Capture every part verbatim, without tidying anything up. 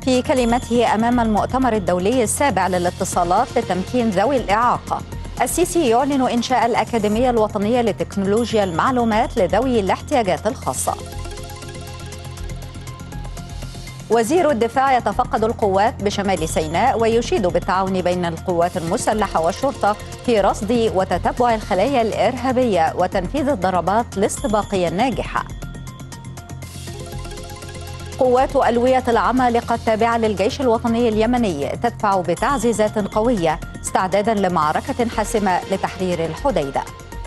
في كلمته أمام المؤتمر الدولي السابع للاتصالات لتمكين ذوي الإعاقة، السيسي يعلن إنشاء الأكاديمية الوطنية لتكنولوجيا المعلومات لذوي الاحتياجات الخاصة. وزير الدفاع يتفقد القوات بشمال سيناء ويشيد بالتعاون بين القوات المسلحة والشرطة في رصد وتتبع الخلايا الإرهابية وتنفيذ الضربات الاستباقية الناجحة. قوات ألوية العمالقة التابعة للجيش الوطني اليمني تدفع بتعزيزات قوية استعدادا لمعركة حاسمة لتحرير الحديدة.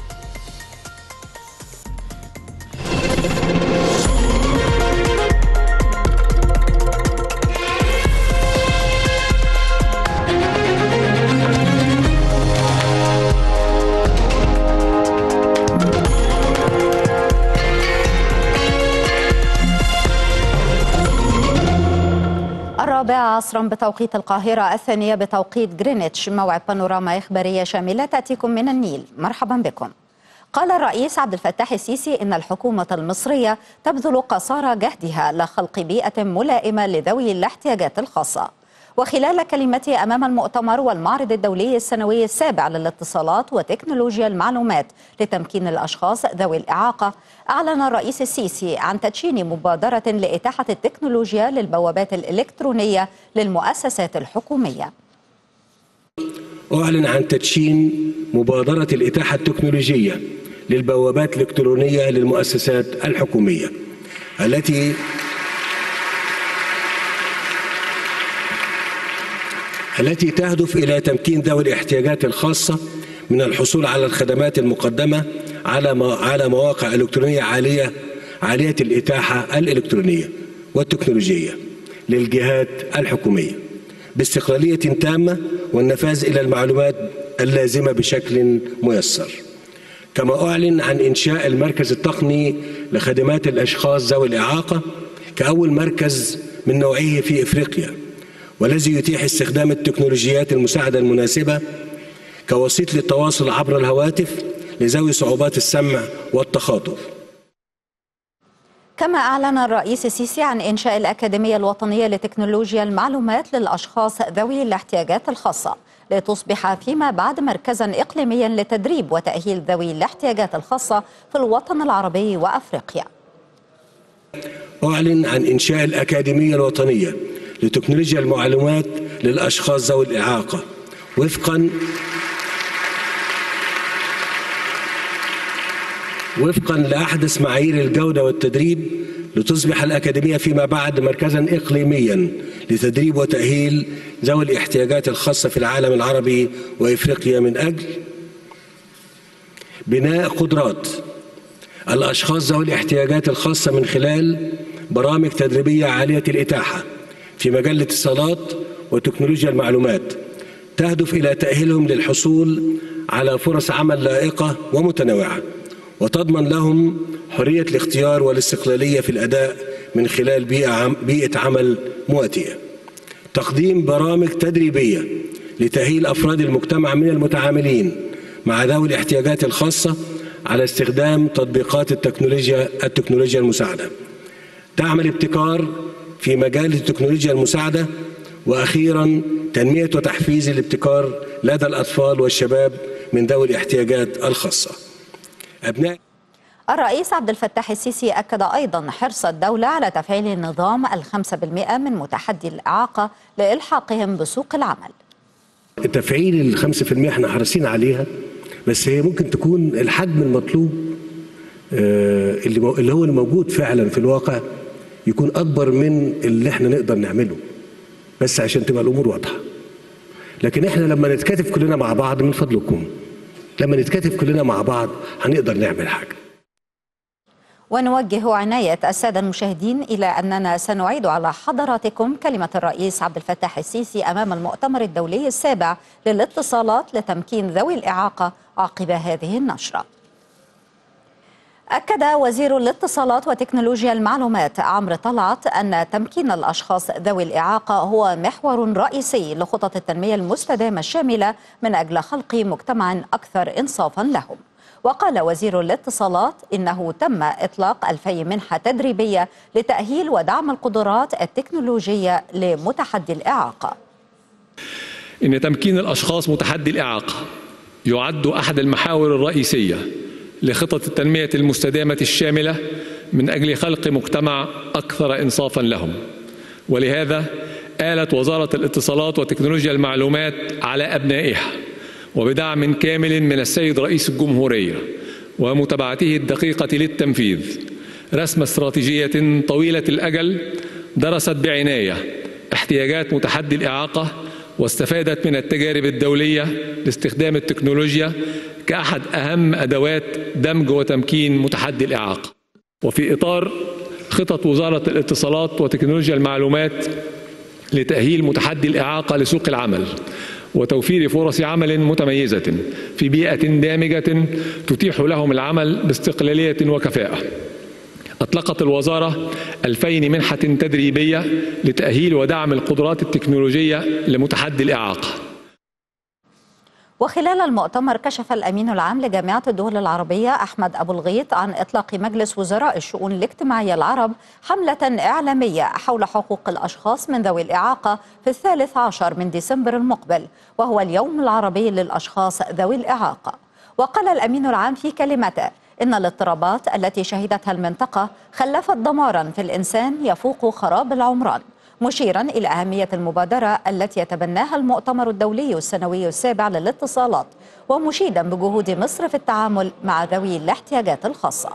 الرابعة عصرا بتوقيت القاهرة، الثانية بتوقيت جرينتش، موعد بانوراما إخبارية شاملة تأتيكم من النيل. مرحبا بكم. قال الرئيس عبد الفتاح السيسي إن الحكومة المصرية تبذل قصارى جهدها لخلق بيئة ملائمة لذوي الاحتياجات الخاصة. وخلال كلمته أمام المؤتمر والمعرض الدولي السنوي السابع للاتصالات وتكنولوجيا المعلومات لتمكين الأشخاص ذوي الإعاقة، أعلن الرئيس السيسي عن تدشين مبادرة لإتاحة التكنولوجيا للبوابات الإلكترونية للمؤسسات الحكومية. أعلن عن تدشين مبادرة الإتاحة التكنولوجية للبوابات الإلكترونية للمؤسسات الحكومية التي التي تهدف إلى تمكين ذوي الاحتياجات الخاصة من الحصول على الخدمات المقدمة على على مواقع إلكترونية عالية عالية الإتاحة الإلكترونية والتكنولوجية للجهات الحكومية باستقلالية تامة والنفاذ إلى المعلومات اللازمة بشكل ميسر. كما أعلن عن إنشاء المركز التقني لخدمات الأشخاص ذوي الإعاقة كأول مركز من نوعه في إفريقيا، والذي يتيح استخدام التكنولوجيات المساعدة المناسبة كوسيط للتواصل عبر الهواتف لذوي صعوبات السمع والتخاطب. كما أعلن الرئيس السيسي عن إنشاء الأكاديمية الوطنية لتكنولوجيا المعلومات للأشخاص ذوي الاحتياجات الخاصة لتصبح فيما بعد مركزا إقليميا لتدريب وتأهيل ذوي الاحتياجات الخاصة في الوطن العربي وأفريقيا. أعلن عن إنشاء الأكاديمية الوطنية لتكنولوجيا المعلومات للأشخاص ذوي الإعاقة وفقا وفقا لأحدث معايير الجودة والتدريب، لتصبح الأكاديمية فيما بعد مركزا إقليميا لتدريب وتأهيل ذوي الاحتياجات الخاصة في العالم العربي وإفريقيا من أجل بناء قدرات الأشخاص ذوي الاحتياجات الخاصة من خلال برامج تدريبية عالية الإتاحة في مجال الاتصالات وتكنولوجيا المعلومات تهدف إلى تأهيلهم للحصول على فرص عمل لائقة ومتنوعة، وتضمن لهم حرية الاختيار والاستقلالية في الأداء من خلال بيئة عمل مواتية. تقديم برامج تدريبية لتأهيل أفراد المجتمع من المتعاملين مع ذوي الاحتياجات الخاصة على استخدام تطبيقات التكنولوجيا التكنولوجيا المساعدة. تعمل ابتكار في مجال التكنولوجيا المساعدة. وأخيرا تنمية وتحفيز الابتكار لدى الأطفال والشباب من ذوي الاحتياجات الخاصة. أبناء الرئيس عبد الفتاح السيسي أكد أيضا حرص الدولة على تفعيل نظام الخمسة بالمئة من متحدي الإعاقة لإلحاقهم بسوق العمل. تفعيل الخمسة في المئة احنا حريصين عليها، بس هي ممكن تكون الحجم المطلوب اللي هو الموجود فعلا في الواقع يكون أكبر من اللي احنا نقدر نعمله، بس عشان تبقى الأمور واضحة. لكن احنا لما نتكاتف كلنا مع بعض، من فضلكم لما نتكاتف كلنا مع بعض هنقدر نعمل حاجة. ونوجه عناية السادة المشاهدين إلى أننا سنعيد على حضراتكم كلمة الرئيس عبد الفتاح السيسي أمام المؤتمر الدولي السابع للاتصالات لتمكين ذوي الإعاقة عقب هذه النشرة. أكد وزير الاتصالات وتكنولوجيا المعلومات عمرو طلعت أن تمكين الأشخاص ذوي الإعاقة هو محور رئيسي لخطط التنمية المستدامة الشاملة من أجل خلق مجتمع أكثر إنصافا لهم. وقال وزير الاتصالات إنه تم إطلاق ألفي منحة تدريبية لتأهيل ودعم القدرات التكنولوجية لمتحدي الإعاقة. إن تمكين الأشخاص متحدي الإعاقة يعد أحد المحاور الرئيسية لخطط التنمية المستدامة الشاملة من أجل خلق مجتمع أكثر إنصافا لهم، ولهذا آلت وزارة الاتصالات وتكنولوجيا المعلومات على أبنائها وبدعم كامل من السيد رئيس الجمهورية ومتابعته الدقيقة للتنفيذ رسم استراتيجية طويلة الأجل درست بعناية احتياجات متحدي الإعاقة واستفادت من التجارب الدولية لاستخدام التكنولوجيا كأحد أهم أدوات دمج وتمكين متحدي الإعاقة. وفي إطار خطط وزارة الاتصالات وتكنولوجيا المعلومات لتأهيل متحدي الإعاقة لسوق العمل وتوفير فرص عمل متميزة في بيئة دامجة تتيح لهم العمل باستقلالية وكفاءة، أطلقت الوزارة ألفين منحة تدريبية لتأهيل ودعم القدرات التكنولوجية لمتحدي الإعاقة. وخلال المؤتمر كشف الأمين العام لجامعة الدول العربية أحمد أبو الغيط عن إطلاق مجلس وزراء الشؤون الاجتماعية العرب حملة إعلامية حول حقوق الأشخاص من ذوي الإعاقة في الثالث عشر من ديسمبر المقبل، وهو اليوم العربي للأشخاص ذوي الإعاقة. وقال الأمين العام في كلمته إن الاضطرابات التي شهدتها المنطقة خلفت دمارا في الإنسان يفوق خراب العمران، مشيرا إلى أهمية المبادرة التي يتبناها المؤتمر الدولي السنوي السابع للاتصالات، ومشيدا بجهود مصر في التعامل مع ذوي الاحتياجات الخاصة.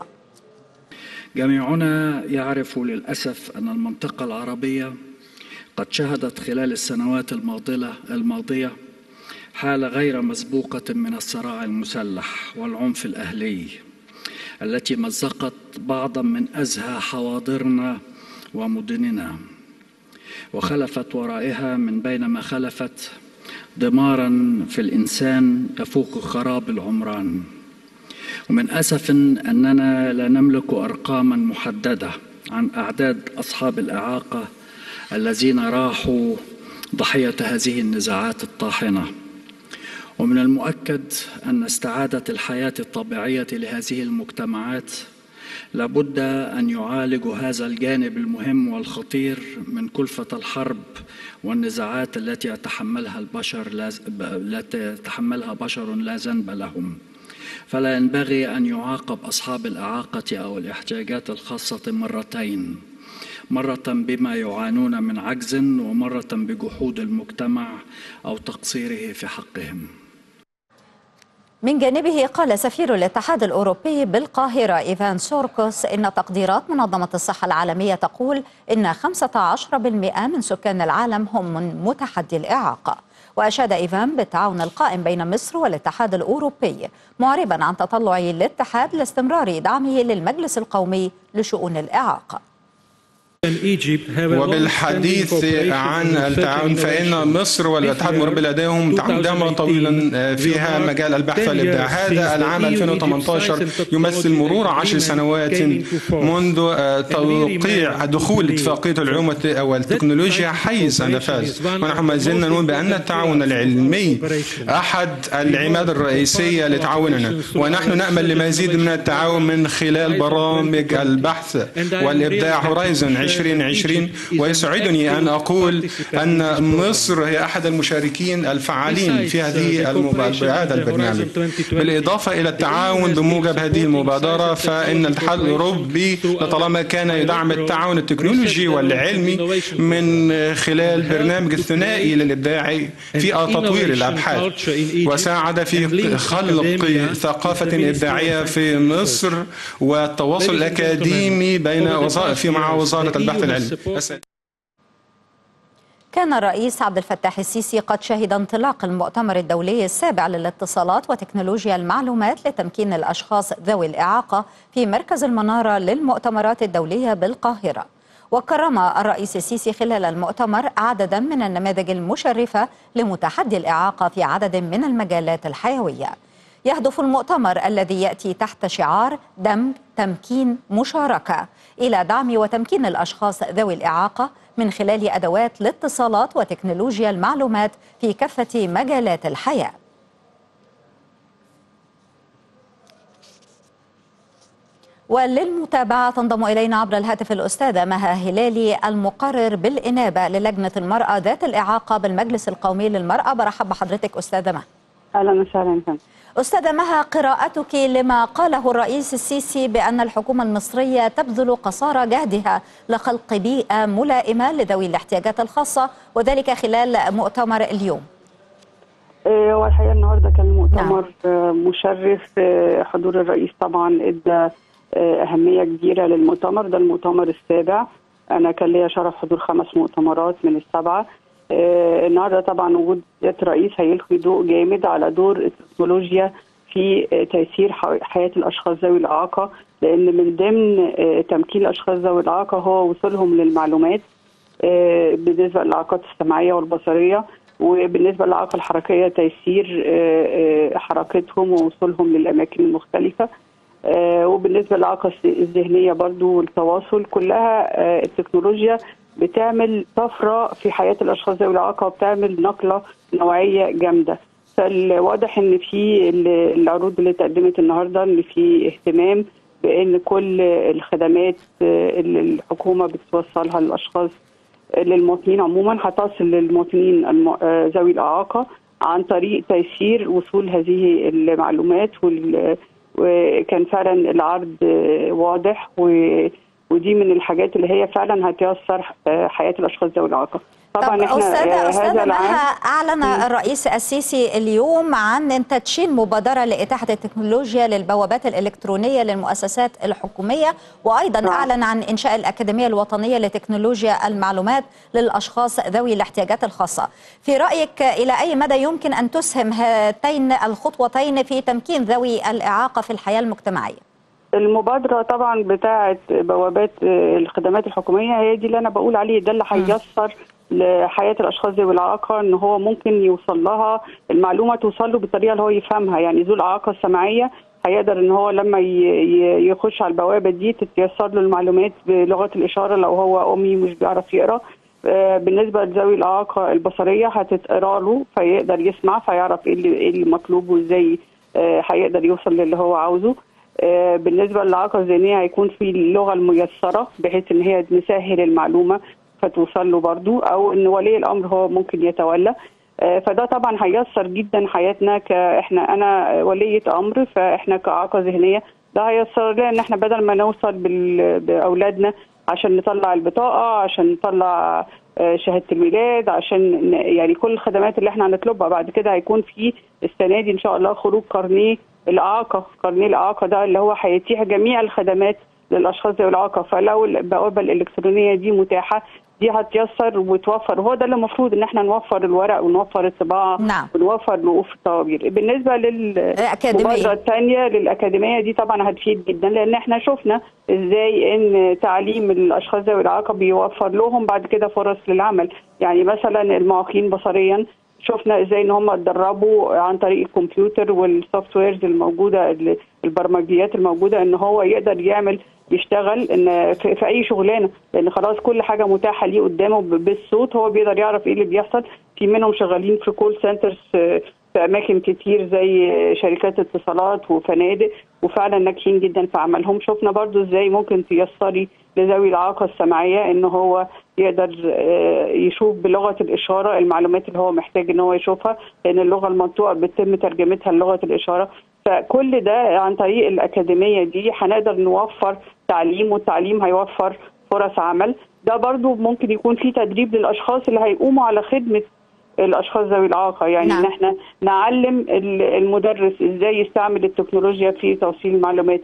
جميعنا يعرف للأسف أن المنطقة العربية قد شهدت خلال السنوات الماضية حالة غير مسبوقة من الصراع المسلح والعنف الأهلي التي مزقت بعضا من أزهى حواضرنا ومدننا، وخلفت ورائها من بين ما خلفت دمارا في الإنسان يفوق خراب العمران. ومن أسف أننا لا نملك أرقاما محددة عن أعداد أصحاب الإعاقة الذين راحوا ضحية هذه النزاعات الطاحنة، ومن المؤكد أن استعادة الحياة الطبيعية لهذه المجتمعات لابد أن يعالجوا هذا الجانب المهم والخطير من كلفة الحرب والنزاعات التي يتحملها البشر التي يتحملها بشر لا ذنب لهم. فلا ينبغي أن يعاقب أصحاب الإعاقة أو الاحتياجات الخاصة مرتين، مرة بما يعانون من عجز ومرة بجحود المجتمع أو تقصيره في حقهم. من جانبه قال سفير الاتحاد الأوروبي بالقاهرة إيفان سوركوس إن تقديرات منظمة الصحة العالمية تقول إن خمسة عشر بالمئة من سكان العالم هم من متحدي الإعاقة. وأشاد إيفان بالتعاون القائم بين مصر والاتحاد الأوروبي، معربا عن تطلع الاتحاد لاستمرار دعمه للمجلس القومي لشؤون الإعاقة. وبالحديث عن التعاون فإن مصر والاتحاد الأوروبي لديهم تعاون طويلا فيها مجال البحث والإبداع. هذا العام ألفين وثمانية عشر يمثل مرور عشر سنوات منذ توقيع دخول اتفاقية العلوم والتكنولوجيا حيز النفاذ، ونحن ما زلنا نقول بأن التعاون العلمي أحد العماد الرئيسية لتعاوننا، ونحن نأمل لمزيد من التعاون من خلال برامج البحث والإبداع هورايزون عشرين عشرين. ويسعدني أن أقول أن مصر هي أحد المشاركين الفعالين في هذه هذا البرنامج. بالإضافة إلى التعاون بموجب هذه المبادرة، فإن الاتحاد الأوروبي لطالما كان يدعم التعاون التكنولوجي والعلمي من خلال برنامج الثنائي للإبداع في تطوير الأبحاث، وساعد في خلق ثقافة إبداعية في مصر والتواصل الأكاديمي بين وظائف مع وزارة البحث العلمي. كان الرئيس عبد الفتاح السيسي قد شهد انطلاق المؤتمر الدولي السابع للاتصالات وتكنولوجيا المعلومات لتمكين الأشخاص ذوي الإعاقة في مركز المنارة للمؤتمرات الدولية بالقاهرة. وكرم الرئيس السيسي خلال المؤتمر عددا من النماذج المشرفة لمتحدي الإعاقة في عدد من المجالات الحيوية. يهدف المؤتمر الذي يأتي تحت شعار دمج تمكين مشاركة إلى دعم وتمكين الأشخاص ذوي الإعاقة من خلال أدوات الاتصالات وتكنولوجيا المعلومات في كافة مجالات الحياة. وللمتابعة تنضم إلينا عبر الهاتف الأستاذة مها هلالي المقرر بالإنابة للجنة المرأة ذات الإعاقة بالمجلس القومي للمرأة. برحب بحضرتك أستاذة مها. أهلا وسهلا. أستاذة مها، قراءتك لما قاله الرئيس السيسي بأن الحكومة المصرية تبذل قصارى جهدها لخلق بيئة ملائمة لذوي الاحتياجات الخاصة وذلك خلال مؤتمر اليوم. هو الحقيقة النهارده كان مؤتمر نعم. مشرف. حضور الرئيس طبعا ادى أهمية كبيرة للمؤتمر ده، المؤتمر السابع. أنا كان ليا شرف حضور خمس مؤتمرات من السبعة. النهارده طبعا وجود الرئيس هيلقي ضوء جامد على دور التكنولوجيا في تيسير حياة الأشخاص ذوي الإعاقة، لأن من ضمن تمكين الأشخاص ذوي الإعاقة هو وصولهم للمعلومات بالنسبة للإعاقات السمعية والبصرية، وبالنسبة للإعاقة الحركية تيسير حركتهم ووصولهم للأماكن المختلفة، وبالنسبة للإعاقة الذهنية برضو والتواصل. كلها التكنولوجيا بتعمل طفرة في حياة الأشخاص ذوي الإعاقة وبتعمل نقلة نوعية جامدة. فالواضح إن في العروض اللي تقدمت النهاردة إن في اهتمام بأن كل الخدمات اللي الحكومة بتوصلها للأشخاص للمواطنين عموما هتصل للمواطنين ذوي الإعاقة عن طريق تيسير وصول هذه المعلومات. وكان فعلا العرض واضح، ودي من الحاجات اللي هي فعلا هتيسر حياة الأشخاص ذوي الإعاقة. طبعا احنا أستاذة أستاذة مها، أعلن الرئيس السيسي اليوم عن تدشين مبادرة لإتاحة التكنولوجيا للبوابات الإلكترونية للمؤسسات الحكومية، وأيضا نعم. أعلن عن إنشاء الأكاديمية الوطنية لتكنولوجيا المعلومات للأشخاص ذوي الاحتياجات الخاصة. في رأيك إلى أي مدى يمكن أن تسهم هاتين الخطوتين في تمكين ذوي الإعاقة في الحياة المجتمعية؟ المبادرة طبعا بتاعة بوابات الخدمات الحكومية هي دي اللي أنا بقول عليه، ده اللي هييسر لحياة الأشخاص ذوي الإعاقة إن هو ممكن يوصل لها المعلومة، توصل له بالطريقة اللي هو يفهمها. يعني ذو الإعاقة السمعية هيقدر إن هو لما يخش على البوابة دي تتيسر له المعلومات بلغة الإشارة لو هو أمي مش بيعرف يقرأ. بالنسبة لذوي الإعاقة البصرية هتتقرأ له فيقدر يسمع فيعرف إيه المطلوب وإزاي هيقدر يوصل للي هو عاوزه. بالنسبة للإعاقة الذهنية هيكون في اللغة الميسرة بحيث إن هي نسهل المعلومة فتوصل له برضو، أو إن ولي الأمر هو ممكن يتولى. فده طبعا هيسر جدا حياتنا. كإحنا أنا ولية أمر، فإحنا كإعاقة ذهنية ده هيسر لنا إن إحنا بدل ما نوصل بأولادنا عشان نطلع البطاقة، عشان نطلع شهادة الميلاد، عشان يعني كل الخدمات اللي إحنا هنطلبها بعد كده هيكون في السنة دي إن شاء الله خروج قرنيه الإعاقة. قرنيه الإعاقة ده اللي هو هيتيح جميع الخدمات للأشخاص ذوي الإعاقة. فلو البوابة الإلكترونية دي متاحة دي هتيسر وتوفر، وهو ده اللي المفروض ان احنا نوفر الورق ونوفر الطباعه نعم. ونوفر نقوف الطوابير. بالنسبه للمبادره الثانيه للاكاديميه دي طبعا هتفيد جدا، لان احنا شفنا ازاي ان تعليم الاشخاص ذوي الاعاقه بيوفر لهم بعد كده فرص للعمل. يعني مثلا المعاقين بصريا شفنا ازاي ان هم اتدربوا عن طريق الكمبيوتر والسوفت ويرز الموجوده، البرمجيات الموجوده، ان هو يقدر يعمل يشتغل ان في, في اي شغلانه، لان خلاص كل حاجه متاحه ليه قدامه بالصوت، هو بيقدر يعرف ايه اللي بيحصل. في منهم شغالين في كول سنترز في اماكن كتير زي شركات اتصالات وفنادق، وفعلا ناجحين جدا في عملهم. شفنا برضو ازاي ممكن تيسري لذوي الاعاقه السمعيه ان هو يقدر يشوف بلغه الاشاره المعلومات اللي هو محتاج ان هو يشوفها، لان اللغه المنطوقه بيتم ترجمتها للغه الاشاره. فكل ده عن طريق الأكاديمية دي هنقدر نوفر تعليم، والتعليم هيوفر فرص عمل. ده برضو ممكن يكون في تدريب للأشخاص اللي هيقوموا على خدمة الأشخاص ذوي الإعاقة. يعني نعم. إن احنا نعلم المدرس إزاي يستعمل التكنولوجيا في توصيل المعلومات،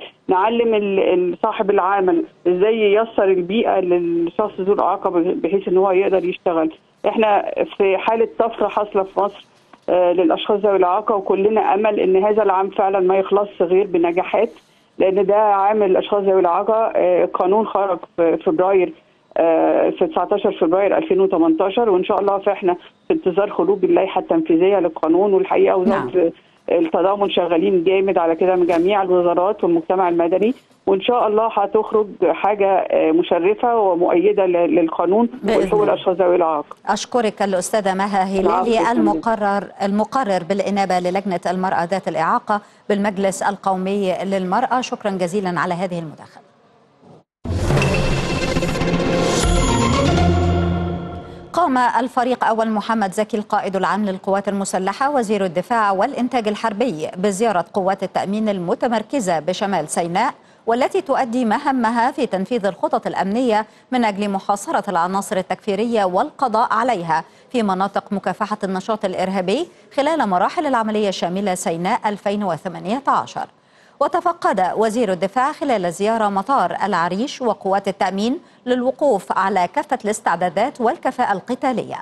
نعلم صاحب العمل إزاي ييسر البيئة للشخص ذو الإعاقة بحيث إن هو يقدر يشتغل. احنا في حالة طفرة حاصلة في مصر للأشخاص ذوي الإعاقة، وكلنا أمل إن هذا العام فعلا ما يخلص غير بنجاحات، لأن ده عام الأشخاص ذوي الإعاقة. قانون خرج في فبراير في تسعتاشر فبراير ألفين وتمنتاشر، وإن شاء الله فإحنا في انتظار خروج اللائحة التنفيذية للقانون. والحقيقة وزارة التضامن شغالين جامد على كده من جميع الوزارات والمجتمع المدني، وان شاء الله هتخرج حاجه مشرفه ومؤيده للقانون وحقوق الاشخاص ذوي الاعاقه. اشكرك الاستاذه مها هلالي المقرر المقرر بالانابه للجنه المراه ذات الاعاقه بالمجلس القومي للمراه، شكرا جزيلا على هذه المداخله. قام الفريق أول محمد زكي القائد العام للقوات المسلحة وزير الدفاع والإنتاج الحربي بزيارة قوات التأمين المتمركزة بشمال سيناء، والتي تؤدي مهمها في تنفيذ الخطط الأمنية من أجل محاصرة العناصر التكفيرية والقضاء عليها في مناطق مكافحة النشاط الإرهابي خلال مراحل العملية الشاملة سيناء ألفين وثمانية عشر. وتفقد وزير الدفاع خلال الزيارة مطار العريش وقوات التأمين للوقوف على كافة الاستعدادات والكفاءة القتالية.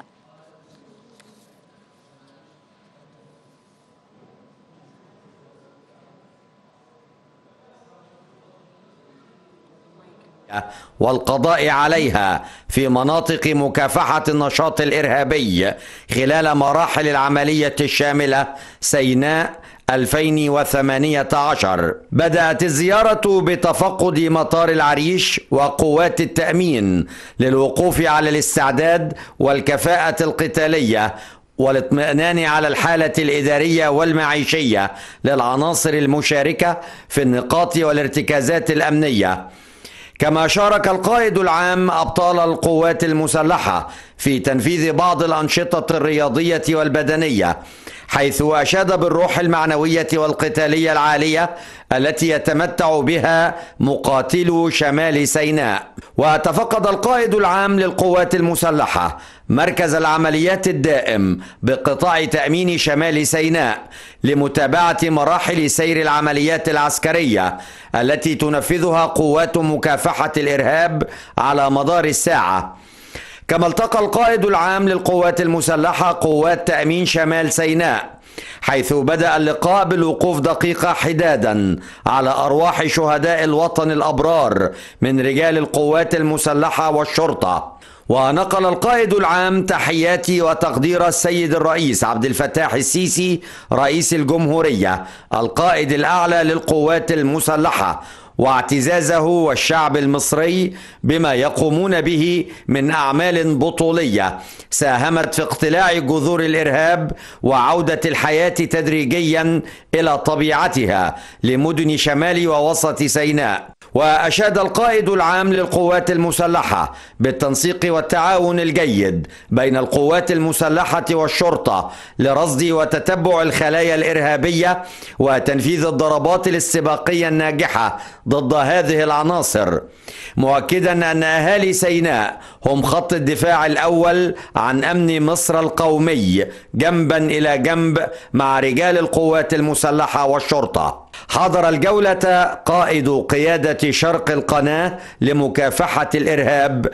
والقضاء عليها في مناطق مكافحة النشاط الإرهابي خلال مراحل العملية الشاملة سيناء ألفين وثمانية عشر. بدأت الزيارة بتفقد مطار العريش وقوات التأمين للوقوف على الاستعداد والكفاءة القتالية والاطمئنان على الحالة الإدارية والمعيشية للعناصر المشاركة في النقاط والارتكازات الأمنية. كما شارك القائد العام أبطال القوات المسلحة في تنفيذ بعض الأنشطة الرياضية والبدنية، حيث أشاد بالروح المعنوية والقتالية العالية التي يتمتع بها مقاتلو شمال سيناء. وتفقد القائد العام للقوات المسلحة مركز العمليات الدائم بقطاع تأمين شمال سيناء لمتابعة مراحل سير العمليات العسكرية التي تنفذها قوات مكافحة الإرهاب على مدار الساعة. كما التقى القائد العام للقوات المسلحة قوات تأمين شمال سيناء، حيث بدأ اللقاء بالوقوف دقيقة حدادا على أرواح شهداء الوطن الأبرار من رجال القوات المسلحة والشرطة. ونقل القائد العام تحيات وتقدير السيد الرئيس عبد الفتاح السيسي رئيس الجمهورية القائد الأعلى للقوات المسلحة، واعتزازه والشعب المصري بما يقومون به من أعمال بطولية ساهمت في اقتلاع جذور الإرهاب وعودة الحياة تدريجيا إلى طبيعتها لمدن شمال ووسط سيناء. وأشاد القائد العام للقوات المسلحة بالتنسيق والتعاون الجيد بين القوات المسلحة والشرطة لرصد وتتبع الخلايا الإرهابية وتنفيذ الضربات الاستباقية الناجحة ضد هذه العناصر، مؤكدا أن أهالي سيناء هم خط الدفاع الأول عن أمن مصر القومي جنبا إلى جنب مع رجال القوات المسلحة والشرطة. حضر الجولة قائد قيادة شرق القناة لمكافحة الإرهاب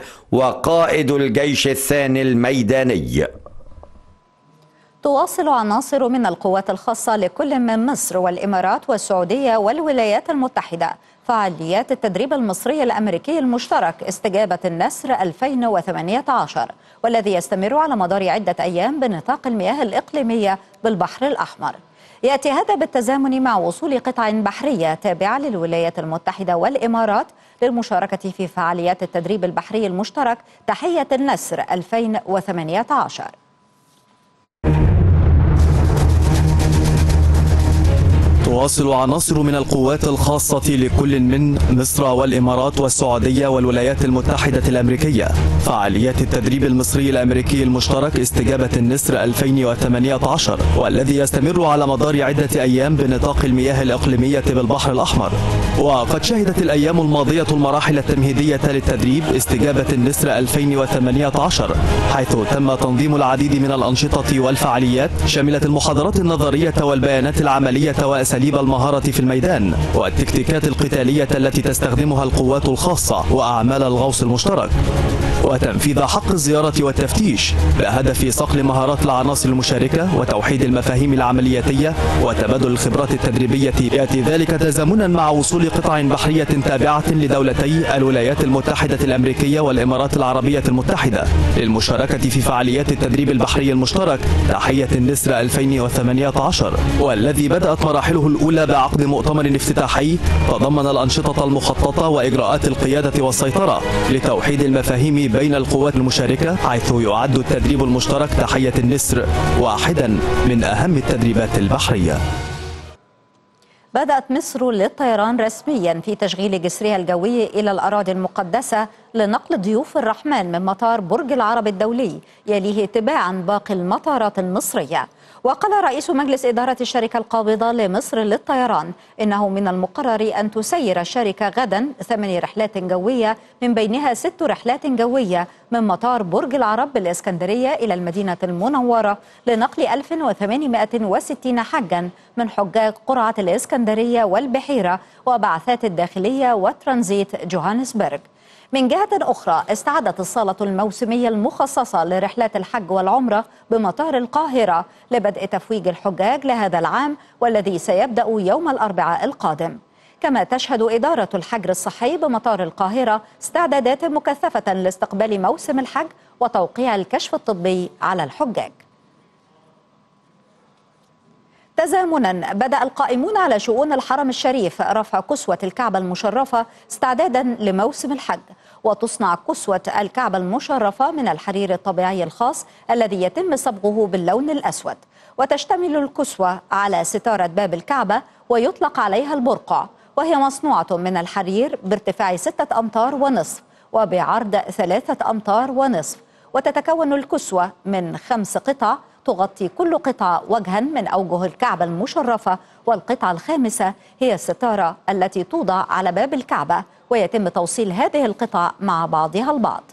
وقائد الجيش الثاني الميداني. تواصل عناصر من القوات الخاصة لكل من مصر والإمارات والسعودية والولايات المتحدة فعاليات التدريب المصري الأمريكي المشترك استجابة النسر ألفين وثمانية عشر، والذي يستمر على مدار عدة أيام بنطاق المياه الإقليمية بالبحر الأحمر. يأتي هذا بالتزامن مع وصول قطع بحرية تابعة للولايات المتحدة والإمارات للمشاركة في فعاليات التدريب البحري المشترك تحية النسر ألفين وثمانية عشر. تواصل عناصر من القوات الخاصة لكل من مصر والإمارات والسعودية والولايات المتحدة الأمريكية فعاليات التدريب المصري الأمريكي المشترك استجابة النسر ألفين وثمانية عشر، والذي يستمر على مدار عدة أيام بنطاق المياه الإقليمية بالبحر الأحمر. وقد شهدت الأيام الماضية المراحل التمهيدية للتدريب استجابة النسر ألفين وثمانية عشر، حيث تم تنظيم العديد من الأنشطة والفعاليات شملت المحاضرات النظرية والبيانات العملية وأساليب أساليب المهارة في الميدان والتكتيكات القتالية التي تستخدمها القوات الخاصة وأعمال الغوص المشترك، وتنفيذ حق الزيارة والتفتيش بهدف صقل مهارات العناصر المشاركة وتوحيد المفاهيم العملياتية وتبادل الخبرات التدريبية. يأتي ذلك تزامنا مع وصول قطع بحرية تابعة لدولتي الولايات المتحدة الأمريكية والإمارات العربية المتحدة للمشاركة في فعاليات التدريب البحري المشترك تحية النسر ألفين وثمانية عشر، والذي بدأت مراحله الأولى بعقد مؤتمر افتتاحي تضمن الأنشطة المخططة وإجراءات القيادة والسيطرة لتوحيد المفاهيم بين القوات المشاركة، حيث يعد التدريب المشترك تحية النسر واحدا من أهم التدريبات البحرية. بدأت مصر للطيران رسميا في تشغيل جسرها الجوي إلى الأراضي المقدسة لنقل ضيوف الرحمن من مطار برج العرب الدولي، يليه تباعا باقي المطارات المصرية. وقال رئيس مجلس إدارة الشركة القابضة لمصر للطيران إنه من المقرر أن تسير الشركة غدا ثمان رحلات جوية، من بينها ست رحلات جوية من مطار برج العرب بالإسكندرية إلى المدينة المنورة لنقل ألف وثمانمائة وستين حجا من حجاج قرعة الإسكندرية والبحيرة وبعثات الداخلية وترانزيت جوهانسبرغ. من جهة أخرى استعدت الصالة الموسمية المخصصة لرحلات الحج والعمرة بمطار القاهرة لبدء تفويج الحجاج لهذا العام، والذي سيبدأ يوم الأربعاء القادم. كما تشهد إدارة الحجر الصحي بمطار القاهرة استعدادات مكثفة لاستقبال موسم الحج وتوقيع الكشف الطبي على الحجاج. تزامنا بدأ القائمون على شؤون الحرم الشريف رفع كسوة الكعبة المشرفة استعدادا لموسم الحج، وتصنع كسوة الكعبة المشرفة من الحرير الطبيعي الخاص الذي يتم صبغه باللون الأسود، وتشتمل الكسوة على ستارة باب الكعبة ويطلق عليها البرقع، وهي مصنوعة من الحرير بارتفاع ستة أمتار ونصف وبعرض ثلاثة أمتار ونصف، وتتكون الكسوة من خمس قطع تغطي كل قطعة وجها من أوجه الكعبة المشرفة، والقطعة الخامسة هي الستارة التي توضع على باب الكعبة، ويتم توصيل هذه القطع مع بعضها البعض.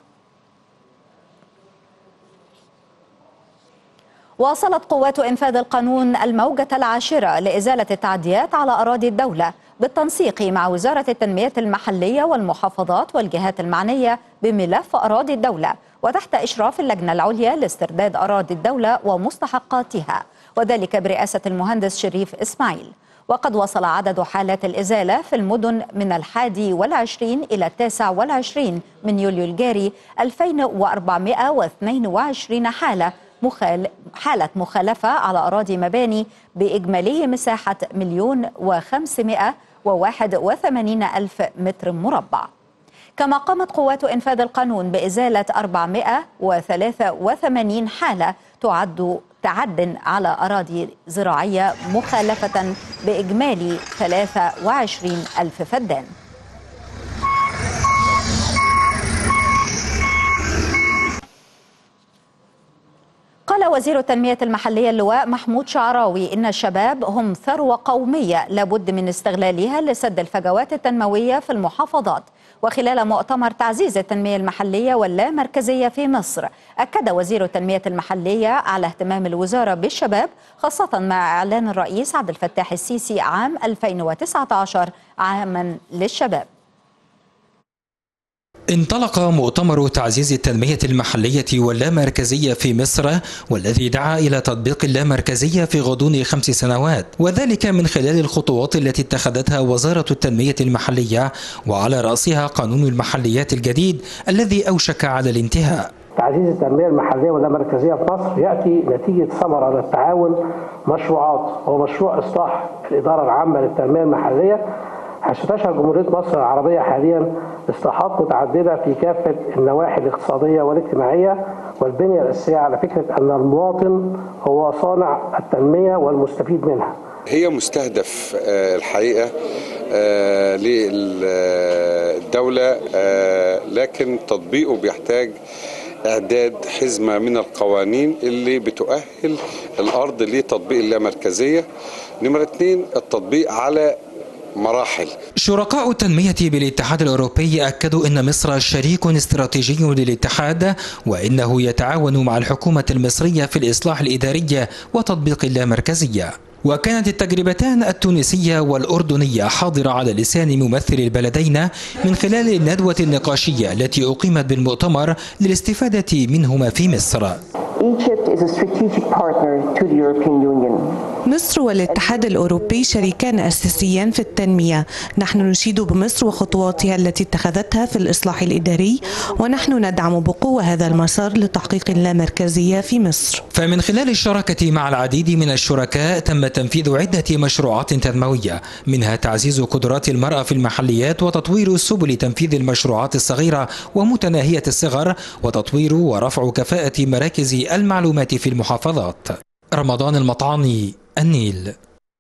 واصلت قوات إنفاذ القانون الموجة العاشرة لإزالة التعديات على أراضي الدولة بالتنسيق مع وزارة التنمية المحلية والمحافظات والجهات المعنية بملف أراضي الدولة، وتحت إشراف اللجنة العليا لاسترداد أراضي الدولة ومستحقاتها، وذلك برئاسة المهندس شريف إسماعيل. وقد وصل عدد حالات الإزالة في المدن من الحادي والعشرين إلى التاسع والعشرين من يوليو الجاري ألفين وأربعمائة واثنين وعشرين حالة مخال... حالة مخالفة على أراضي مباني بإجمالي مساحة مليون وخمسمائة وواحد وثمانين ألف متر مربع. كما قامت قوات إنفاذ القانون بإزالة أربعمائة وثلاثة وثمانين حالة تعد تعد على أراضي زراعية مخالفة بإجمالي ثلاثة وعشرين ألف فدان. قال وزير التنمية المحلية اللواء محمود شعراوي إن الشباب هم ثروة قومية لابد من استغلالها لسد الفجوات التنموية في المحافظات. وخلال مؤتمر تعزيز التنمية المحلية واللامركزية في مصر، أكد وزير التنمية المحلية على اهتمام الوزارة بالشباب، خاصة مع إعلان الرئيس عبد الفتاح السيسي عام ألفين وتسعة عشر عاما للشباب. انطلق مؤتمر تعزيز التنمية المحلية واللامركزية في مصر، والذي دعا إلى تطبيق اللامركزية في غضون خمس سنوات، وذلك من خلال الخطوات التي اتخذتها وزارة التنمية المحلية، وعلى رأسها قانون المحليات الجديد الذي أوشك على الانتهاء. تعزيز التنمية المحلية واللامركزية في مصر يأتي نتيجة ثمرة للتعاون مشروعات، هو مشروع إصلاح الإدارة العامة للتنمية المحلية، حيث تشهد جمهورية مصر العربية حاليا إصلاحات متعددة في كافة النواحي الاقتصادية والاجتماعية والبنية الأساسية، على فكرة أن المواطن هو صانع التنمية والمستفيد منها. هي مستهدف الحقيقة للدولة، لكن تطبيقه بيحتاج إعداد حزمة من القوانين اللي بتؤهل الأرض لتطبيق اللامركزية. نمرة اثنين، التطبيق على مراحل. شركاء التنمية بالاتحاد الأوروبي أكدوا أن مصر شريك استراتيجي للاتحاد، وإنه يتعاون مع الحكومة المصرية في الإصلاح الإداري وتطبيق اللامركزية. وكانت التجربتان التونسية والأردنية حاضرة على لسان ممثل البلدين من خلال الندوة النقاشية التي أقيمت بالمؤتمر للاستفادة منهما في مصر. مصر والاتحاد الأوروبي شريكان أساسيان في التنمية. نحن نشيد بمصر وخطواتها التي اتخذتها في الإصلاح الإداري، ونحن ندعم بقوة هذا المسار لتحقيق اللامركزية في مصر. فمن خلال الشراكة مع العديد من الشركاء تم تنفيذ عدة مشروعات تنموية، منها تعزيز قدرات المرأة في المحليات وتطوير سبل تنفيذ المشروعات الصغيرة ومتناهية الصغر، وتطوير ورفع كفاءة مراكز المعلومات في المحافظات. رمضان المطعاني، النيل.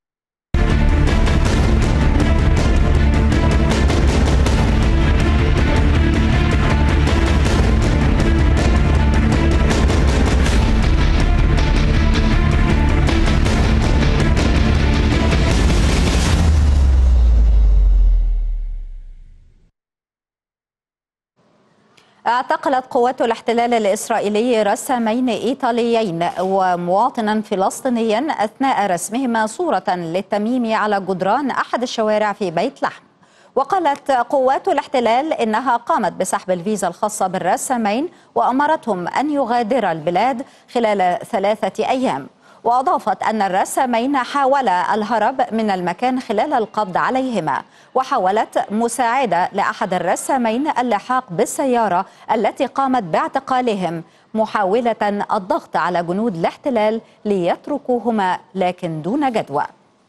اعتقلت قوات الاحتلال الإسرائيلي رسامين إيطاليين ومواطنا فلسطينيا أثناء رسمهما صورة للتميم على جدران أحد الشوارع في بيت لحم. وقالت قوات الاحتلال إنها قامت بسحب الفيزا الخاصة بالرسامين وأمرتهم أن يغادر البلاد خلال ثلاثة أيام. وأضافت أن الرسامين حاولا الهرب من المكان خلال القبض عليهما، وحاولت مساعدة لأحد الرسامين اللحاق بالسيارة التي قامت باعتقالهم، محاولة الضغط على جنود الاحتلال ليتركوهما لكن دون جدوى.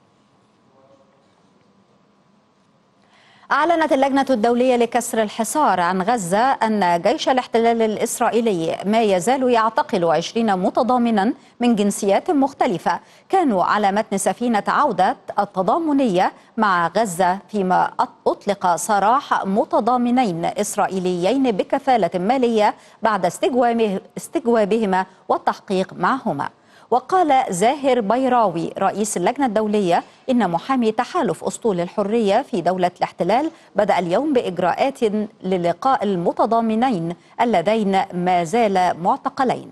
أعلنت اللجنة الدولية لكسر الحصار عن غزة أن جيش الاحتلال الإسرائيلي ما يزال يعتقل عشرين متضامنا من جنسيات مختلفة كانوا على متن سفينة عودة التضامنية مع غزة، فيما أطلق سراح متضامنين إسرائيليين بكفالة مالية بعد استجوابهما والتحقيق معهما. وقال زاهر بيراوي رئيس اللجنة الدولية إن محامي تحالف أسطول الحرية في دولة الاحتلال بدأ اليوم بإجراءات للقاء المتضامنين اللذين ما زال معتقلين.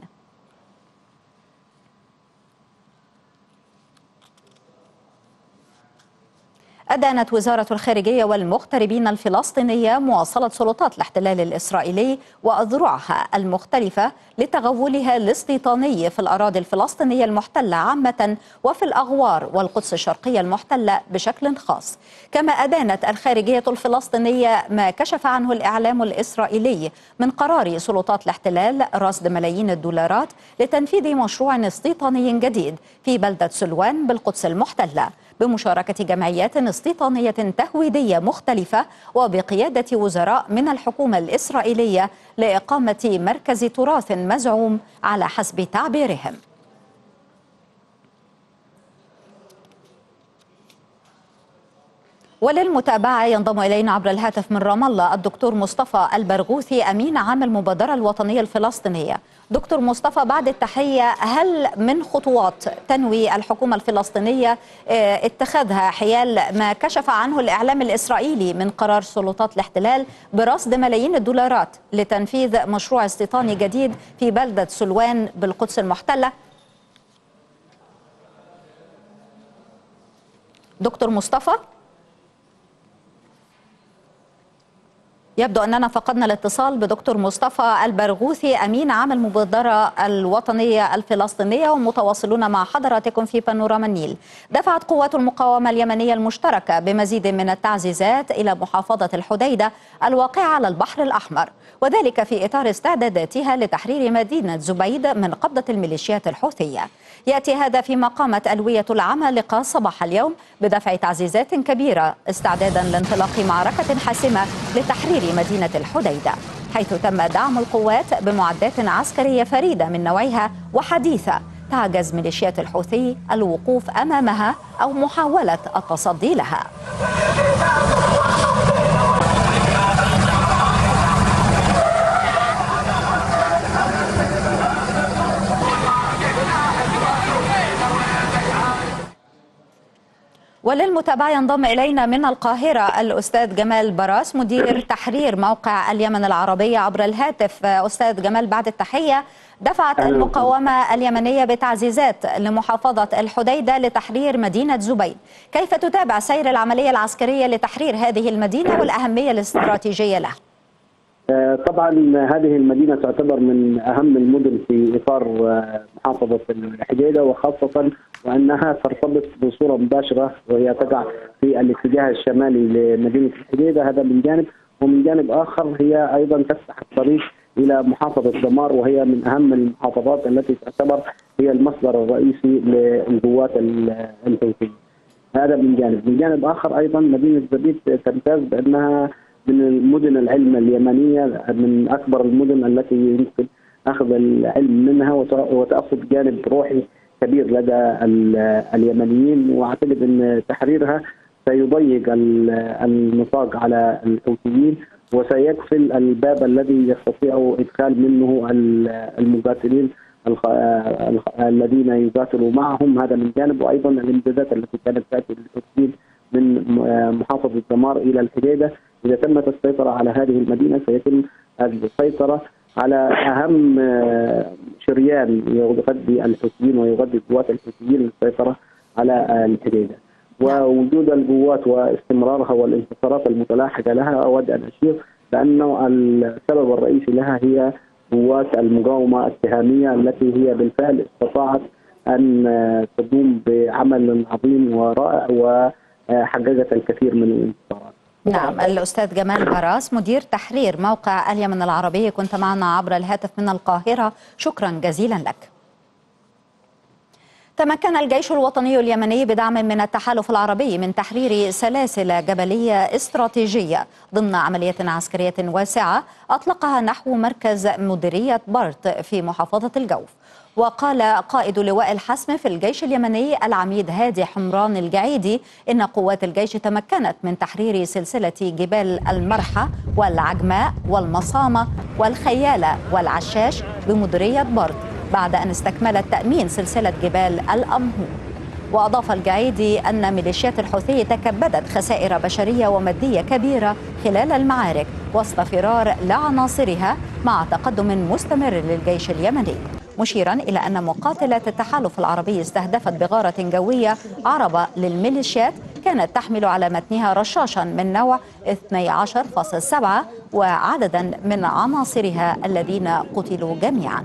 أدانت وزارة الخارجية والمغتربين الفلسطينية مواصلة سلطات الاحتلال الإسرائيلي وأذرعها المختلفة لتغولها الاستيطاني في الأراضي الفلسطينية المحتلة عامة وفي الأغوار والقدس الشرقية المحتلة بشكل خاص. كما أدانت الخارجية الفلسطينية ما كشف عنه الإعلام الإسرائيلي من قرار سلطات الاحتلال رصد ملايين الدولارات لتنفيذ مشروع استيطاني جديد في بلدة سلوان بالقدس المحتلة بمشاركة جمعيات استيطانية تهويدية مختلفة وبقيادة وزراء من الحكومة الإسرائيلية لإقامة مركز تراث مزعوم على حسب تعبيرهم. وللمتابعة ينضم إلينا عبر الهاتف من رام الله الدكتور مصطفى البرغوثي أمين عام المبادرة الوطنية الفلسطينية. دكتور مصطفى، بعد التحية، هل من خطوات تنوي الحكومة الفلسطينية اتخاذها حيال ما كشف عنه الإعلام الإسرائيلي من قرار سلطات الاحتلال برصد ملايين الدولارات لتنفيذ مشروع استيطاني جديد في بلدة سلوان بالقدس المحتلة؟ دكتور مصطفى، يبدو أننا فقدنا الاتصال بدكتور مصطفى البرغوثي أمين عام المبادرة الوطنية الفلسطينية، ومتواصلون مع حضراتكم في بانوراما النيل. دفعت قوات المقاومة اليمنية المشتركة بمزيد من التعزيزات إلى محافظة الحديدة الواقعة على البحر الأحمر، وذلك في إطار استعداداتها لتحرير مدينة زبيد من قبضة الميليشيات الحوثية. يأتي هذا فيما قامت ألوية العمالقة صباح اليوم بدفع تعزيزات كبيرة استعدادا لانطلاق معركة حاسمة لتحرير مدينة الحديدة، حيث تم دعم القوات بمعدات عسكرية فريدة من نوعها وحديثة تعجز ميليشيات الحوثي الوقوف أمامها أو محاولة التصدي لها. وللمتابعة ينضم إلينا من القاهرة الأستاذ جمال براس مدير تحرير موقع اليمن العربية عبر الهاتف. أستاذ جمال، بعد التحية، دفعت المقاومة اليمنية بتعزيزات لمحافظة الحديدة لتحرير مدينة زبيد، كيف تتابع سير العملية العسكرية لتحرير هذه المدينة والأهمية الاستراتيجية لها؟ طبعا هذه المدينة تعتبر من أهم المدن في إطار محافظة الحديدة، وخاصة وأنها ترتبط بصورة مباشرة وهي تقع في الاتجاه الشمالي لمدينة الحديدة، هذا من جانب، ومن جانب آخر هي أيضا تفتح الطريق إلى محافظة دمار، وهي من أهم المحافظات التي تعتبر هي المصدر الرئيسي للقوات الحوثية. هذا من جانب، من جانب آخر أيضا مدينة زبيد تمتاز بأنها من المدن العلم اليمنية، من أكبر المدن التي يمكن أخذ العلم منها، وتأخذ جانب روحي كبير لدى اليمنيين، وأعتقد أن تحريرها سيضيق النطاق على الحوثيين وسيكفل الباب الذي يستطيع إدخال منه المقاتلين الذين يقاتلوا معهم. هذا من جانب، وأيضا الامدادات التي كانت تأتي للحوثيين من محافظة دمار إلى الحديدة، إذا تمت السيطرة على هذه المدينة سيتم السيطرة على أهم شريان يغذي الحوثيين ويغذي قوات الحوثيين للسيطرة على الحديدة. ووجود القوات واستمرارها والانتصارات المتلاحقة لها، أود أن أشير بأنه السبب الرئيسي لها هي قوات المقاومة التهامية التي هي بالفعل استطاعت أن تقوم بعمل عظيم ورائع وحققت الكثير من الانتصارات. نعم، الأستاذ جمال براس مدير تحرير موقع اليمن العربية، كنت معنا عبر الهاتف من القاهرة، شكرا جزيلا لك. تمكن الجيش الوطني اليمني بدعم من التحالف العربي من تحرير سلاسل جبلية استراتيجية ضمن عملية عسكرية واسعة أطلقها نحو مركز مديرية برت في محافظة الجوف. وقال قائد لواء الحسم في الجيش اليمني العميد هادي حمران الجعيدي إن قوات الجيش تمكنت من تحرير سلسلة جبال المرحة والعجماء والمصامة والخيالة والعشاش بمديرية برت بعد أن استكملت تأمين سلسلة جبال الأمهور. وأضاف الجعيدي أن ميليشيات الحوثي تكبدت خسائر بشرية ومادية كبيرة خلال المعارك وسط فرار لعناصرها مع تقدم مستمر للجيش اليمني، مشيرا إلى أن مقاتلات التحالف العربي استهدفت بغارة جوية عربة للميليشيات كانت تحمل على متنها رشاشا من نوع اثني عشر فاصلة سبعة وعددا من عناصرها الذين قتلوا جميعا.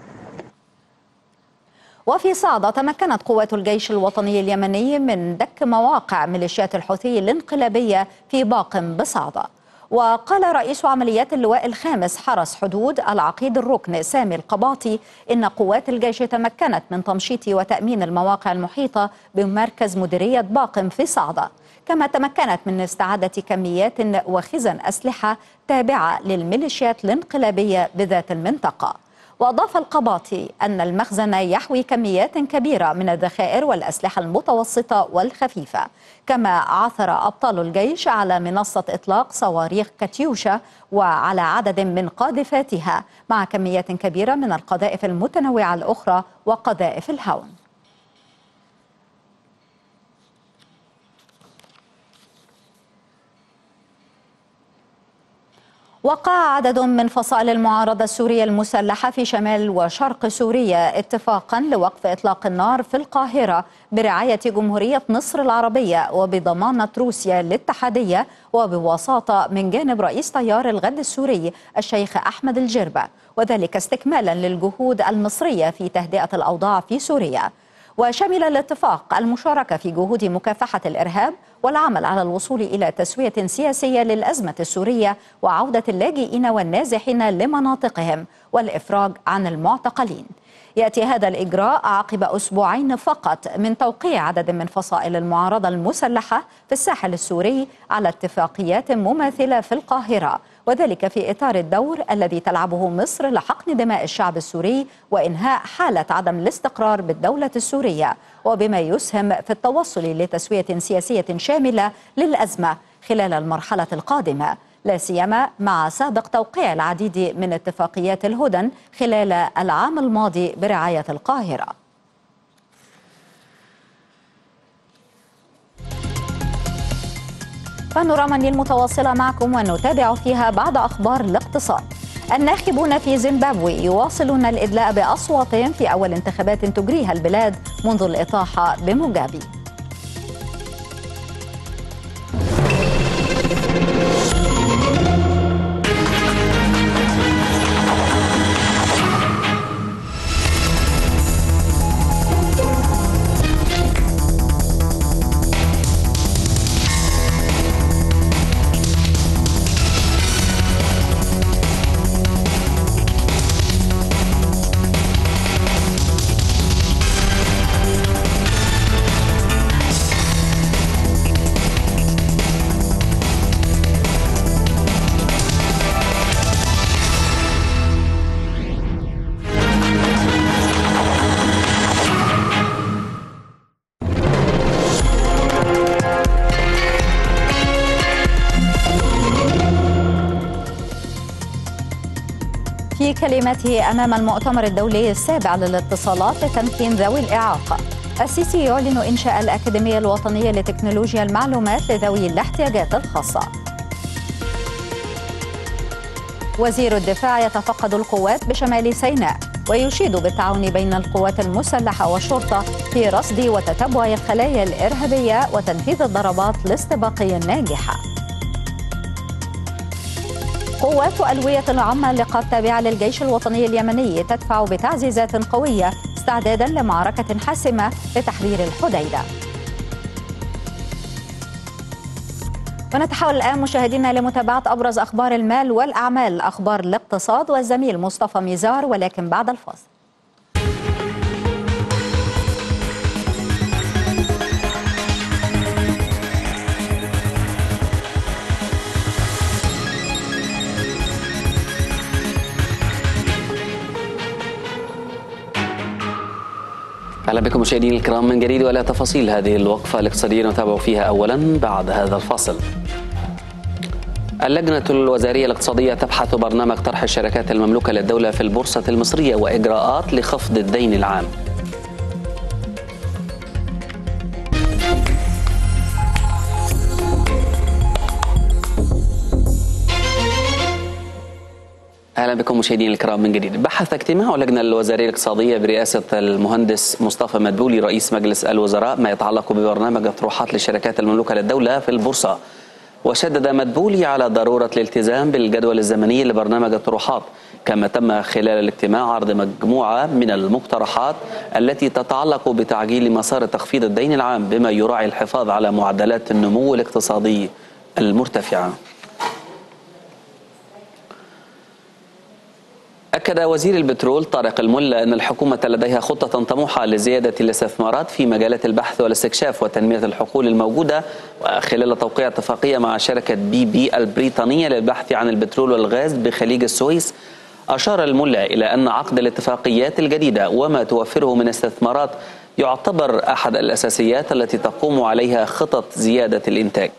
وفي صعدة تمكنت قوات الجيش الوطني اليمني من دك مواقع ميليشيات الحوثي الانقلابية في باقم بصعدة. وقال رئيس عمليات اللواء الخامس حرس حدود العقيد الركن سامي القباطي إن قوات الجيش تمكنت من تمشيط وتأمين المواقع المحيطة بمركز مديرية باقم في صعدة، كما تمكنت من استعادة كميات وخزن أسلحة تابعة للميليشيات الانقلابية بذات المنطقة. وأضاف القباطي أن المخزن يحوي كميات كبيرة من الذخائر والأسلحة المتوسطة والخفيفة، كما عثر أبطال الجيش على منصة إطلاق صواريخ كاتيوشا وعلى عدد من قاذفاتها مع كميات كبيرة من القذائف المتنوعة الأخرى وقذائف الهاون. وقع عدد من فصائل المعارضة السورية المسلحة في شمال وشرق سوريا اتفاقا لوقف إطلاق النار في القاهرة برعاية جمهورية مصر العربية وبضمانة روسيا الاتحادية وبوساطة من جانب رئيس تيار الغد السوري الشيخ أحمد الجربة، وذلك استكمالا للجهود المصرية في تهدئة الأوضاع في سوريا. وشمل الاتفاق المشاركة في جهود مكافحة الإرهاب والعمل على الوصول إلى تسوية سياسية للأزمة السورية وعودة اللاجئين والنازحين لمناطقهم والإفراج عن المعتقلين. يأتي هذا الإجراء عقب أسبوعين فقط من توقيع عدد من فصائل المعارضة المسلحة في الساحل السوري على اتفاقيات مماثلة في القاهرة، وذلك في إطار الدور الذي تلعبه مصر لحقن دماء الشعب السوري وإنهاء حالة عدم الاستقرار بالدولة السورية، وبما يسهم في التوصل لتسوية سياسية شاملة للأزمة خلال المرحلة القادمة، لا سيما مع سابق توقيع العديد من اتفاقيات الهدن خلال العام الماضي برعاية القاهرة. بانوراما النيل متواصلة معكم ونتابع فيها بعض أخبار الاقتصاد. الناخبون في زيمبابوي يواصلون الإدلاء بأصواتهم في أول انتخابات تجريها البلاد منذ الإطاحة بموغابي. في كلمته أمام المؤتمر الدولي السابع للاتصالات لتمكين ذوي الإعاقة، السيسي يعلن إنشاء الأكاديمية الوطنية لتكنولوجيا المعلومات لذوي الاحتياجات الخاصة. وزير الدفاع يتفقد القوات بشمال سيناء ويشيد بالتعاون بين القوات المسلحة والشرطة في رصد وتتبع الخلايا الإرهابية وتنفيذ الضربات الاستباقية الناجحة. قوات ألوية العامة اللقاء التابعة للجيش الوطني اليمني تدفع بتعزيزات قوية استعدادا لمعركة حاسمة لتحرير الحديدة. ونتحول الآن مشاهدينا لمتابعة أبرز أخبار المال والأعمال، أخبار الاقتصاد والزميل مصطفى ميزار، ولكن بعد الفاصل. أهلا بكم مشاهدينا الكرام من جديد ولا تفاصيل هذه الوقفة الاقتصادية نتابع فيها أولا بعد هذا الفاصل. اللجنة الوزارية الاقتصادية تبحث برنامج طرح الشركات المملوكة للدولة في البورصة المصرية وإجراءات لخفض الدين العام. اهلا بكم مشاهدينا الكرام من جديد. بحث اجتماع اللجنه الوزاريه الاقتصاديه برئاسه المهندس مصطفى مدبولي رئيس مجلس الوزراء ما يتعلق ببرنامج اطروحات للشركات المملوكه للدوله في البورصه. وشدد مدبولي على ضروره الالتزام بالجدول الزمني لبرنامج الطروحات، كما تم خلال الاجتماع عرض مجموعه من المقترحات التي تتعلق بتعجيل مسار تخفيض الدين العام بما يراعي الحفاظ على معدلات النمو الاقتصادي المرتفعه. أكد وزير البترول طارق الملا أن الحكومة لديها خطة طموحة لزيادة الاستثمارات في مجالات البحث والاستكشاف وتنمية الحقول الموجودة، وخلال توقيع اتفاقية مع شركة بي بي البريطانية للبحث عن البترول والغاز بخليج السويس. أشار الملا إلى أن عقد الاتفاقيات الجديدة وما توفره من استثمارات يعتبر أحد الأساسيات التي تقوم عليها خطط زيادة الإنتاج.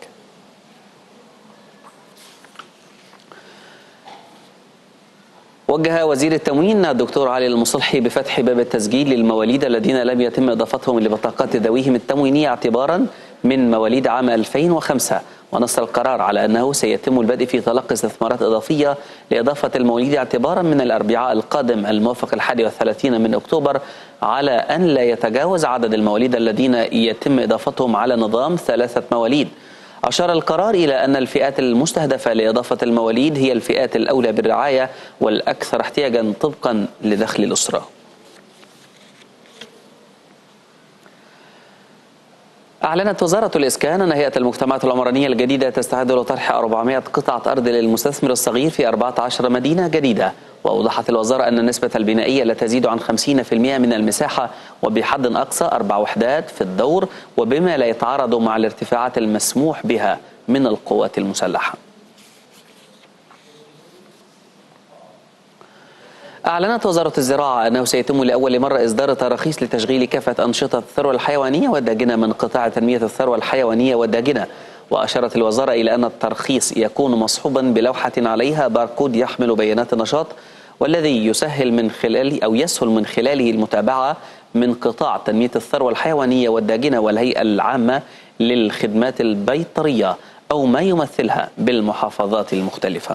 وجه وزير التموين الدكتور علي المصلحي بفتح باب التسجيل للمواليد الذين لم يتم إضافتهم لبطاقات ذويهم التموينية اعتبارا من مواليد عام ألفين وخمسة، ونص القرار على أنه سيتم البدء في تلقي استثمارات إضافية لإضافة المواليد اعتبارا من الأربعاء القادم الموافق الحادي والثلاثين من أكتوبر، على أن لا يتجاوز عدد المواليد الذين يتم إضافتهم على نظام ثلاثة مواليد. أشار القرار إلى أن الفئات المستهدفة لإضافة المواليد هي الفئات الأولى بالرعاية والأكثر احتياجا طبقا لدخل الأسرة. أعلنت وزارة الإسكان أن هيئة المجتمعات العمرانية الجديدة تستعد لطرح أربعمائة قطعة أرض للمستثمر الصغير في أربعة عشر مدينة جديدة. وأوضحت الوزارة أن النسبة البنائية لا تزيد عن خمسين بالمئة من المساحة وبحد أقصى أربع وحدات في الدور، وبما لا يتعارض مع الارتفاعات المسموح بها من القوات المسلحة. أعلنت وزارة الزراعة أنه سيتم لأول مرة إصدار تراخيص لتشغيل كافة أنشطة الثروة الحيوانية والداجنة من قطاع تنمية الثروة الحيوانية والداجنة. وأشارت الوزارة إلى أن الترخيص يكون مصحوبا بلوحة عليها باركود يحمل بيانات النشاط، والذي يسهل من خلاله أو يسهل من خلاله المتابعة من قطاع تنمية الثروة الحيوانية والداجنة والهيئة العامة للخدمات البيطرية أو ما يمثلها بالمحافظات المختلفة.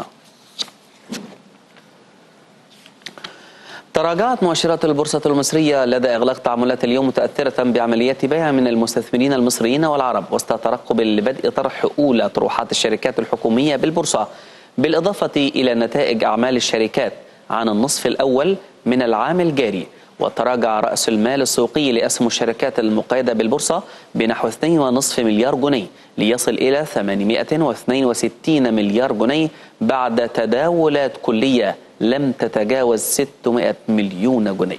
تراجعت مؤشرات البورصة المصرية لدى إغلاق تعاملات اليوم متأثرة بعمليات بيع من المستثمرين المصريين والعرب وسط ترقب لبدء طرح أولى طروحات الشركات الحكومية بالبورصة، بالإضافة إلى نتائج أعمال الشركات عن النصف الأول من العام الجاري. وتراجع رأس المال السوقي لأسهم الشركات المقيدة بالبورصة بنحو اثنين فاصلة خمسة مليار جنيه ليصل إلى ثمانمائة واثنين وستين مليار جنيه بعد تداولات كلية لم تتجاوز ستمائة مليون جنيه.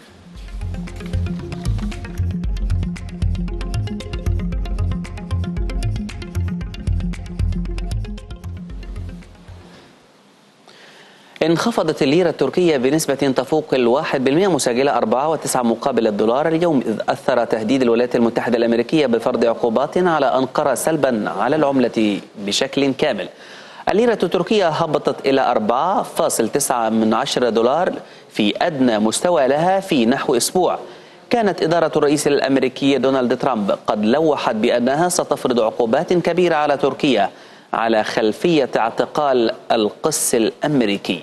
انخفضت الليرة التركية بنسبة تفوق الواحد بالمئة مسجلة أربعة وتسعة مقابل الدولار اليوم، إذ أثر تهديد الولايات المتحدة الأمريكية بفرض عقوبات على أنقرة سلبا على العملة بشكل كامل. الليرة التركية هبطت إلى أربعة فاصلة تسعة دولار في أدنى مستوى لها في نحو أسبوع. كانت إدارة الرئيس الأمريكي دونالد ترامب قد لوحت بأنها ستفرض عقوبات كبيرة على تركيا على خلفية اعتقال القس الأمريكي.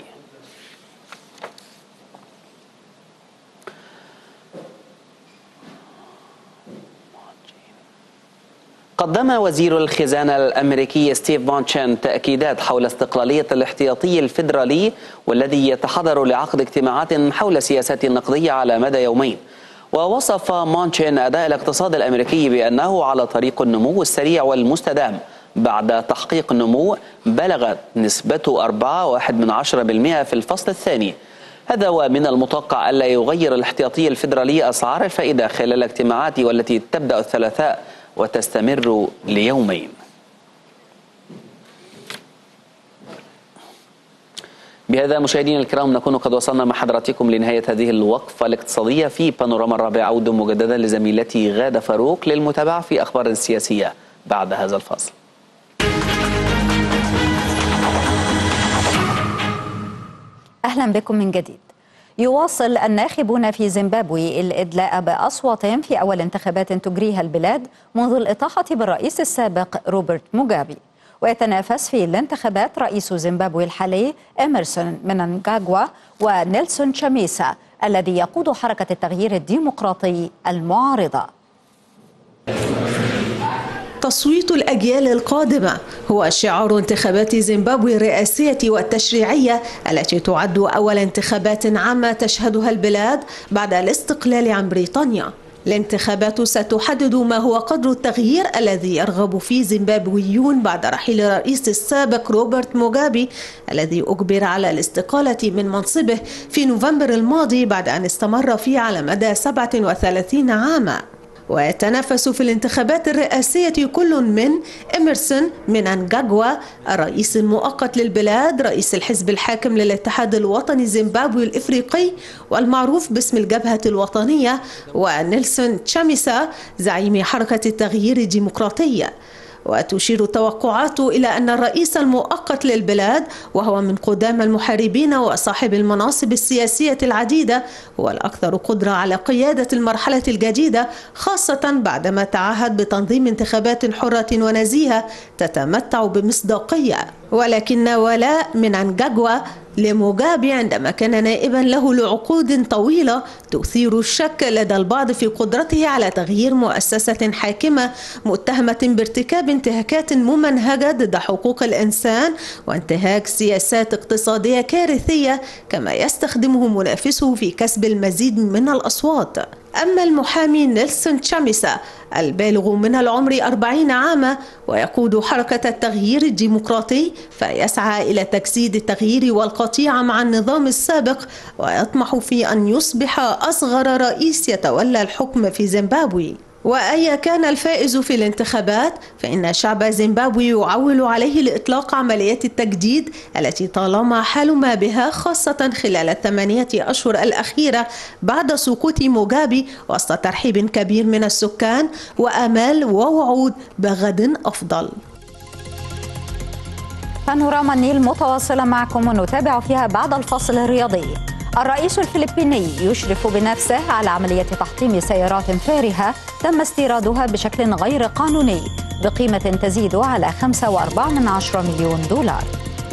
قدم وزير الخزانة الأمريكي ستيف مانشين تأكيدات حول استقلالية الاحتياطي الفيدرالي والذي يتحضر لعقد اجتماعات حول السياسات النقدية على مدى يومين. ووصف مانشين أداء الاقتصاد الأمريكي بأنه على طريق النمو السريع والمستدام بعد تحقيق نمو بلغت نسبته أربعة فاصلة واحد بالمئة في الفصل الثاني. هذا ومن المتوقع ألا يغير الاحتياطي الفيدرالي أسعار الفائدة خلال الاجتماعات والتي تبدأ الثلاثاء وتستمر ليومين. بهذا مشاهدينا الكرام نكون قد وصلنا مع حضراتكم لنهاية هذه الوقفة الاقتصادية في بانوراما الرابع. أعود مجددا لزميلتي غادة فاروق للمتابعة في أخبار سياسية بعد هذا الفاصل. أهلا بكم من جديد. يواصل الناخبون في زيمبابوي الإدلاء بأصواتهم في أول انتخابات تجريها البلاد منذ الإطاحة بالرئيس السابق روبرت موغابي. ويتنافس في الانتخابات رئيس زيمبابوي الحالي إميرسون منانغاغوا ونيلسون تشاميسا الذي يقود حركة التغيير الديمقراطي المعارضة. تصويت الأجيال القادمة هو شعار انتخابات زيمبابوي الرئاسية والتشريعية التي تعد أول انتخابات عامة تشهدها البلاد بعد الاستقلال عن بريطانيا. الانتخابات ستحدد ما هو قدر التغيير الذي يرغب فيه زيمبابويون بعد رحيل الرئيس السابق روبرت موغابي الذي أجبر على الاستقالة من منصبه في نوفمبر الماضي بعد أن استمر فيه على مدى سبعة وثلاثين عاما. ويتنافس في الانتخابات الرئاسية كل من إميرسون منانغاغوا الرئيس المؤقت للبلاد رئيس الحزب الحاكم للاتحاد الوطني الزيمبابوي الإفريقي والمعروف باسم الجبهة الوطنية، ونيلسون تشاميسا زعيم حركة التغيير الديمقراطية. وتشير التوقعات إلى أن الرئيس المؤقت للبلاد وهو من قدام المحاربين وصاحب المناصب السياسية العديدة هو الأكثر قدرة على قيادة المرحلة الجديدة، خاصة بعدما تعهد بتنظيم انتخابات حرة ونزيهة تتمتع بمصداقية. ولكن ولاء منانغاغوا لموغابي عندما كان نائبا له لعقود طويلة تثير الشك لدى البعض في قدرته على تغيير مؤسسة حاكمة متهمة بارتكاب انتهاكات ممنهجة ضد حقوق الإنسان وانتهاك سياسات اقتصادية كارثية، كما يستخدمه منافسه في كسب المزيد من الأصوات. أما المحامي نيلسون تشاميسا البالغ من العمر أربعين عاما ويقود حركة التغيير الديمقراطي فيسعى إلى تجسيد التغيير والقطيعة مع النظام السابق ويطمح في أن يصبح أصغر رئيس يتولى الحكم في زيمبابوي. وأيا كان الفائز في الانتخابات فإن شعب زيمبابوي يعول عليه لإطلاق عمليات التجديد التي طالما حلم بها، خاصة خلال الثمانية أشهر الأخيرة بعد سقوط موغابي، وسط ترحيب كبير من السكان وآمال ووعود بغد أفضل. بانوراما النيل متواصلة معكم ونتابع فيها بعد الفاصل الرياضي. الرئيس الفلبيني يشرف بنفسه على عملية تحطيم سيارات فارهة تم استيرادها بشكل غير قانوني بقيمة تزيد على خمسة وأربعة من عشرة مليون دولار.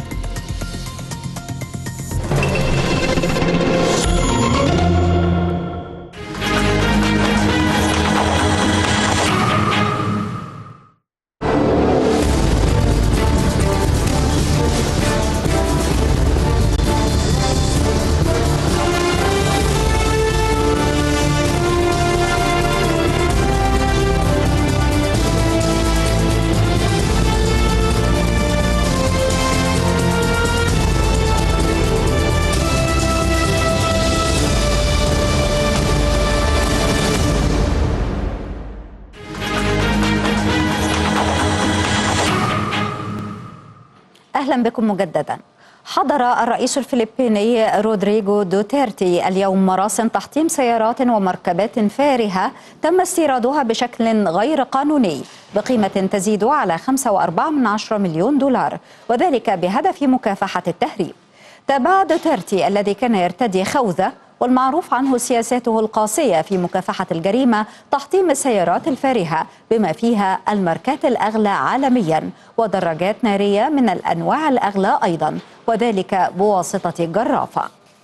أهلا بكم مجددا. حضر الرئيس الفلبيني رودريغو دوتيرتي اليوم مراسم تحطيم سيارات ومركبات فارهة تم استيرادها بشكل غير قانوني بقيمة تزيد على خمسة وأربعة من عشرة مليون دولار، وذلك بهدف مكافحة التهريب. تابع دوتيرتي الذي كان يرتدي خوذة والمعروف عنه سياساته القاسية في مكافحة الجريمة تحطيم السيارات الفارهة بما فيها الماركات الأغلى عالميا ودراجات نارية من الأنواع الأغلى أيضا، وذلك بواسطة جرافة.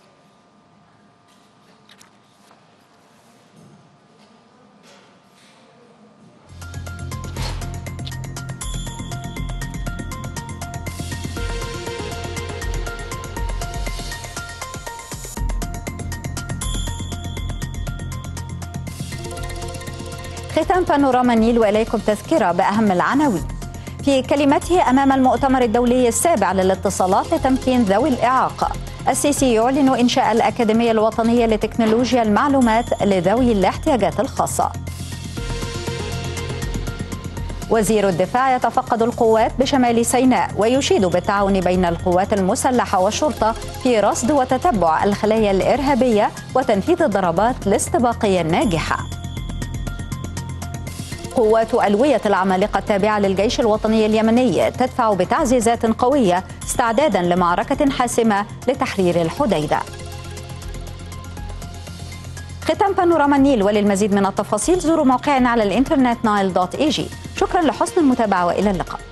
ختام بانوراما النيل وإليكم تذكرة بأهم العناوين. في كلمته أمام المؤتمر الدولي السابع للاتصالات لتمكين ذوي الإعاقة، السيسي يعلن إنشاء الأكاديمية الوطنية لتكنولوجيا المعلومات لذوي الاحتياجات الخاصة. وزير الدفاع يتفقد القوات بشمال سيناء ويشيد بالتعاون بين القوات المسلحة والشرطة في رصد وتتبع الخلايا الإرهابية وتنفيذ الضربات الاستباقية الناجحة. قوات ألوية العمالقة التابعة للجيش الوطني اليمني تدفع بتعزيزات قوية استعدادا لمعركة حاسمة لتحرير الحديدة. ختام بانوراما النيل، وللمزيد من التفاصيل زوروا موقعنا على الإنترنت نايل دوت اي جي. شكرا لحسن المتابعة وإلى اللقاء.